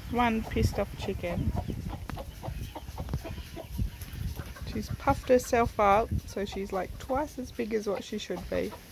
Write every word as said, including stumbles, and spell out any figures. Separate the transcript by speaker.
Speaker 1: One pissed off chicken. She's puffed herself up, so she's like twice as big as what she should be.